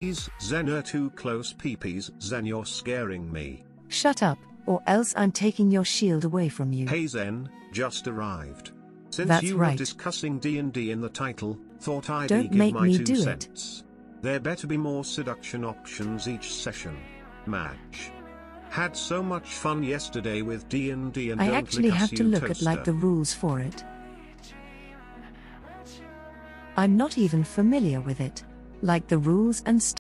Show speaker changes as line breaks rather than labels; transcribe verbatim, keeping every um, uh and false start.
Zen are too close peepees. Zen, you're scaring me.
Shut up, or else I'm taking your shield away from you.
Hey Zen, just arrived. Since
That's
you
right.
were discussing D and D in the title, thought I'd
Don't
give
make
my
me
two
do
cents. There better be more seduction options each session. Match. Had so much fun yesterday with D and D and
I
don't
actually
lick us,
have to
you
look at
toaster.
like the rules for it. I'm not even familiar with it. Like the rules and stuff.